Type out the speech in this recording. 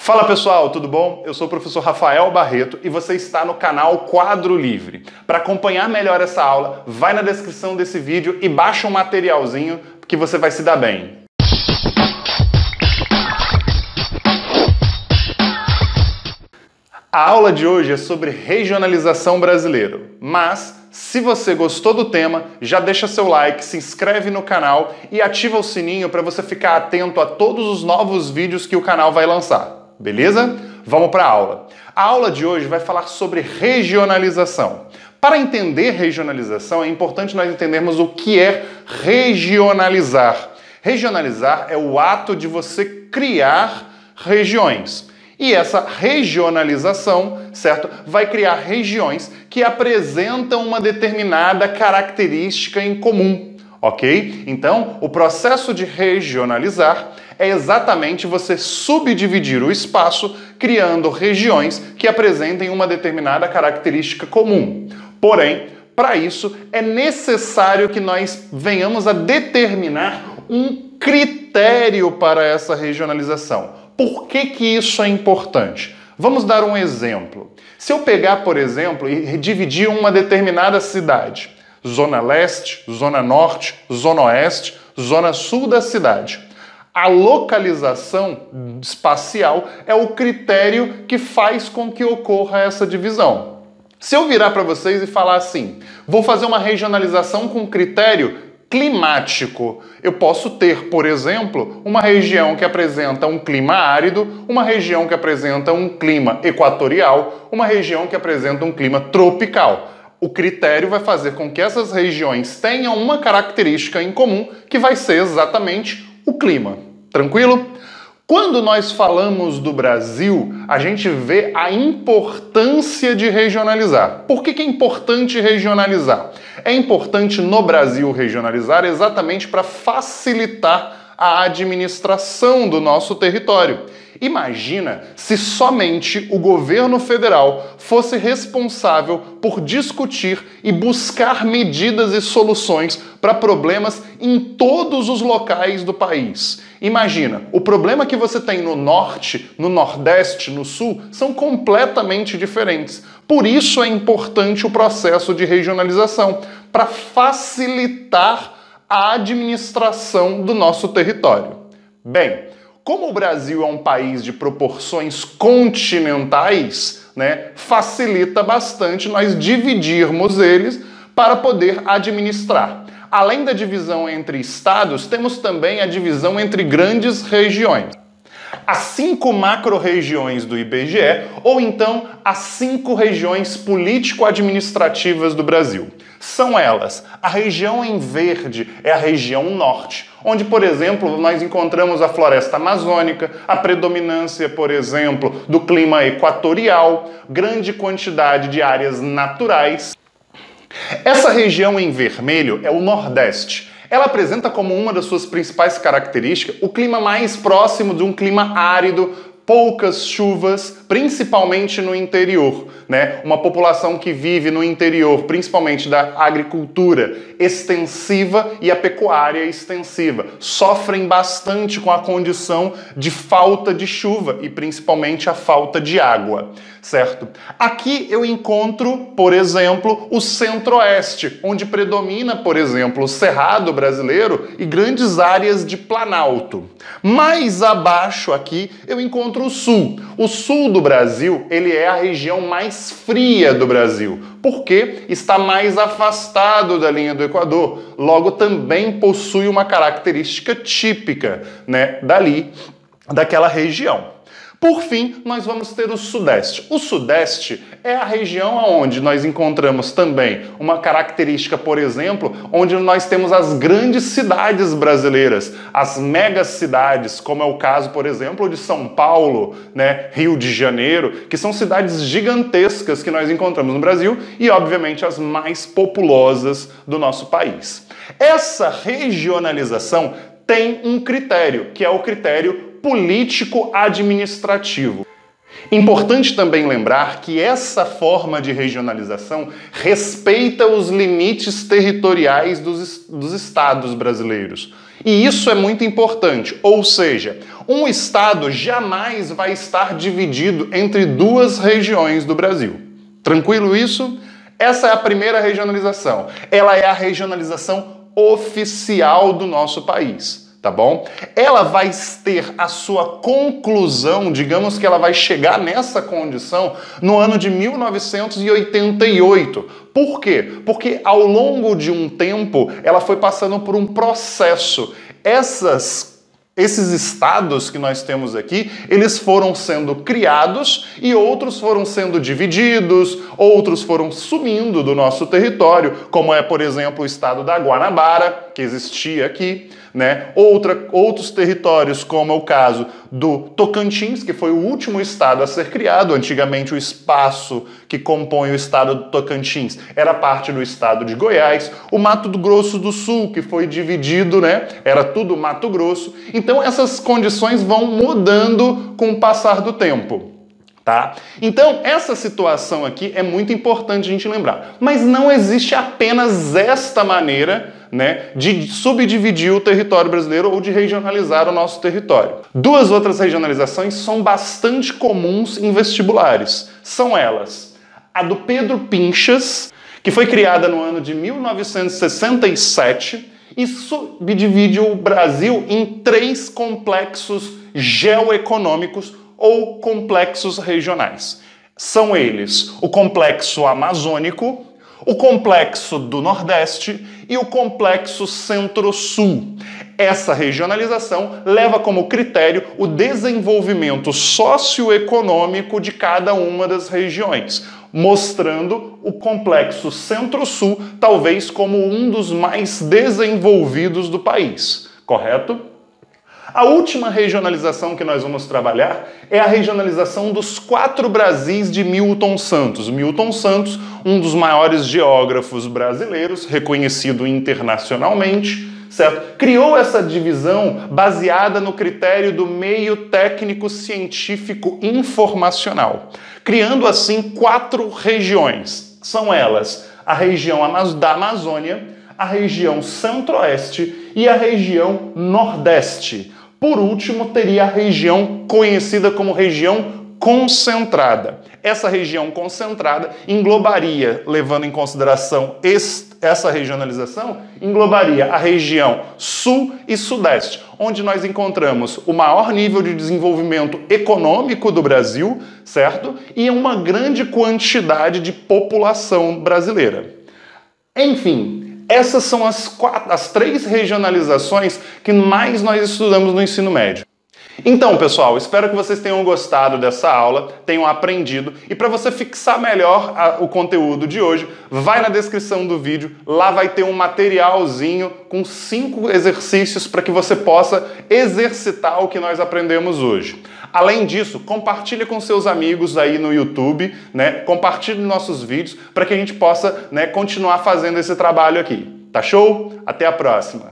Fala pessoal, tudo bom? Eu sou o professor Rafael Barreto e você está no canal Quadro Livre. Para acompanhar melhor essa aula, vai na descrição desse vídeo e baixa um materialzinho que você vai se dar bem. A aula de hoje é sobre regionalização brasileira, mas se você gostou do tema, já deixa seu like, se inscreve no canal e ativa o sininho para você ficar atento a todos os novos vídeos que o canal vai lançar, beleza? Vamos para a aula. A aula de hoje vai falar sobre regionalização. Para entender regionalização, é importante nós entendermos o que é regionalizar. Regionalizar é o ato de você criar regiões. E essa regionalização, certo, vai criar regiões que apresentam uma determinada característica em comum, ok? Então, o processo de regionalizar é exatamente você subdividir o espaço criando regiões que apresentem uma determinada característica comum. Porém, para isso, é necessário que nós venhamos a determinar um critério para essa regionalização. Por que isso é importante? Vamos dar um exemplo. Se eu pegar, por exemplo, e dividir uma determinada cidade, zona leste, zona norte, zona oeste, zona sul da cidade, a localização espacial é o critério que faz com que ocorra essa divisão. Se eu virar para vocês e falar assim, vou fazer uma regionalização com critério climático. Eu posso ter, por exemplo, uma região que apresenta um clima árido, uma região que apresenta um clima equatorial, uma região que apresenta um clima tropical. O critério vai fazer com que essas regiões tenham uma característica em comum, que vai ser exatamente o clima. Tranquilo? Quando nós falamos do Brasil, a gente vê a importância de regionalizar. Por que é importante regionalizar? É importante no Brasil regionalizar exatamente para facilitar a administração do nosso território. Imagina se somente o governo federal fosse responsável por discutir e buscar medidas e soluções para problemas em todos os locais do país. Imagina, o problema que você tem no norte, no nordeste, no sul, são completamente diferentes. Por isso é importante o processo de regionalização, para facilitar a administração do nosso território. Bem, como o Brasil é um país de proporções continentais, facilita bastante nós dividirmos eles para poder administrar. Além da divisão entre estados, temos também a divisão entre grandes regiões. As 5 macro-regiões do IBGE, ou então as 5 regiões político-administrativas do Brasil. São elas: a região em verde é a região norte, onde, por exemplo, nós encontramos a floresta amazônica, a predominância, por exemplo, do clima equatorial, grande quantidade de áreas naturais. Essa região em vermelho é o Nordeste. Ela apresenta como uma das suas principais características o clima mais próximo de um clima árido, poucas chuvas, principalmente no interior, Uma população que vive no interior, principalmente da agricultura extensiva e a pecuária extensiva, sofrem bastante com a condição de falta de chuva e principalmente a falta de água, certo? Aqui eu encontro, por exemplo, o centro-oeste, onde predomina, por exemplo, o Cerrado brasileiro e grandes áreas de planalto. Mais abaixo aqui eu encontro o sul. O sul do Brasil, ele é a região mais fria do Brasil, porque está mais afastado da linha do Equador. Logo, também possui uma característica típica, daquela região. Por fim, nós vamos ter o Sudeste. O Sudeste é a região onde nós encontramos também uma característica, por exemplo, onde nós temos as grandes cidades brasileiras, as megacidades, como é o caso, por exemplo, de São Paulo, Rio de Janeiro, que são cidades gigantescas que nós encontramos no Brasil e, obviamente, as mais populosas do nosso país. Essa regionalização tem um critério, que é o critério político-administrativo. Importante também lembrar que essa forma de regionalização respeita os limites territoriais dos estados brasileiros. E isso é muito importante, ou seja, um estado jamais vai estar dividido entre duas regiões do Brasil. Tranquilo isso? Essa é a primeira regionalização. Ela é a regionalização oficial do nosso país, tá bom? Ela vai ter a sua conclusão, digamos que ela vai chegar nessa condição no ano de 1988. Por quê? Porque ao longo de um tempo ela foi passando por um processo. Esses estados que nós temos aqui, eles foram sendo criados e outros foram sendo divididos, outros foram sumindo do nosso território, como é, por exemplo, o estado da Guanabara, que existia aqui, né? Outros territórios, como é o caso do Tocantins, que foi o último estado a ser criado. Antigamente o espaço que compõe o estado do Tocantins era parte do estado de Goiás. O Mato Grosso do Sul, que foi dividido, né? Era tudo Mato Grosso. Então essas condições vão mudando com o passar do tempo. Tá? Então, essa situação aqui é muito importante a gente lembrar. Mas não existe apenas esta maneira, né, de subdividir o território brasileiro ou de regionalizar o nosso território. Duas outras regionalizações são bastante comuns em vestibulares. São elas: a do Pedro Pinchas, que foi criada no ano de 1967 e subdivide o Brasil em 3 complexos geoeconômicos ou complexos regionais. São eles o complexo amazônico, o complexo do Nordeste e o complexo Centro-Sul. Essa regionalização leva como critério o desenvolvimento socioeconômico de cada uma das regiões, mostrando o complexo Centro-Sul talvez como um dos mais desenvolvidos do país, correto? A última regionalização que nós vamos trabalhar é a regionalização dos 4 Brasis de Milton Santos. Milton Santos, um dos maiores geógrafos brasileiros, reconhecido internacionalmente, certo? Criou essa divisão baseada no critério do meio técnico científico informacional, criando assim 4 regiões. São elas a região da Amazônia, a região Centro-Oeste e a região Nordeste. Por último, teria a região conhecida como região concentrada. Essa região concentrada englobaria, levando em consideração essa regionalização, englobaria a região Sul e Sudeste, onde nós encontramos o maior nível de desenvolvimento econômico do Brasil, certo? E uma grande quantidade de população brasileira. Enfim, essas são as 3 regionalizações que mais nós estudamos no ensino médio. Então, pessoal, espero que vocês tenham gostado dessa aula, tenham aprendido. E para você fixar melhor o conteúdo de hoje, vai na descrição do vídeo, lá vai ter um materialzinho com 5 exercícios para que você possa exercitar o que nós aprendemos hoje. Além disso, compartilhe com seus amigos aí no YouTube, né? Compartilhe nossos vídeos para que a gente possa, né, continuar fazendo esse trabalho aqui. Tá show? Até a próxima!